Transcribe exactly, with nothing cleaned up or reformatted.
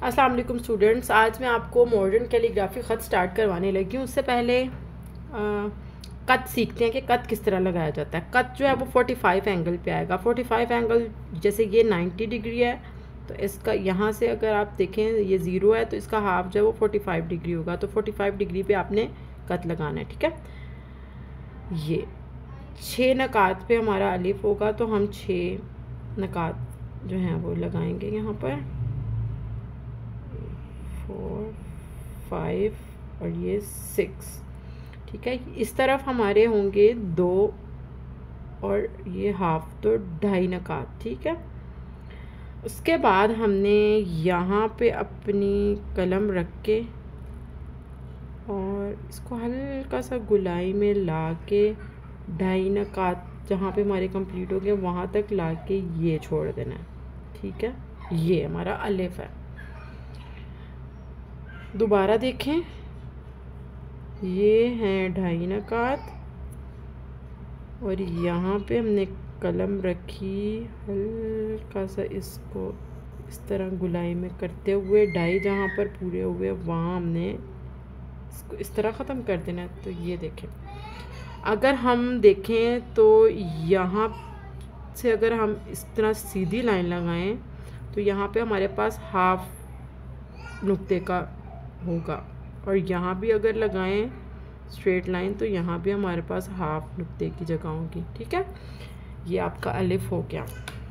अस्सलाम वालेकुम स्टूडेंट्स, आज मैं आपको मॉडर्न कैलीग्राफी ख़त स्टार्ट करवाने लगी हूँ। उससे पहले आ, कत सीखते हैं कि कत किस तरह लगाया जाता है। कत जो है वो पैंतालीस एंगल पे आएगा। पैंतालीस एंगल जैसे ये नब्बे डिग्री है तो इसका यहाँ से अगर आप देखें ये ज़ीरो है तो इसका हाफ जो है वो पैंतालीस डिग्री होगा। तो पैंतालीस डिग्री पे आपने कत लगाना है, ठीक है। ये छः नकात पे हमारा अलिफ होगा तो हम छः नकात जो हैं वो लगाएंगे यहाँ पर, फोर फाइव और ये सिक्स, ठीक है। इस तरफ हमारे होंगे दो और ये हाफ, तो ढाई नकात, ठीक है। उसके बाद हमने यहाँ पे अपनी कलम रख के और इसको हल्का सा गुलाई में ला के ढाई नकात जहाँ पे हमारे कंप्लीट हो गए वहाँ तक ला के ये छोड़ देना है, ठीक है। ये हमारा अलिफ है। दोबारा देखें, ये हैं ढाई नकात और यहाँ पे हमने कलम रखी, हल्का सा इसको इस तरह गुलाई में करते हुए ढाई जहाँ पर पूरे हुए वहाँ हमने इसको इस तरह ख़त्म कर देना है। तो ये देखें, अगर हम देखें तो यहाँ से अगर हम इस तरह सीधी लाइन लगाएं तो यहाँ पे हमारे पास हाफ नुक्ते का होगा और यहाँ भी अगर लगाएं स्ट्रेट लाइन तो यहाँ भी हमारे पास हाफ नुक्ते की जगह होगी, ठीक है। ये आपका अलिफ हो गया।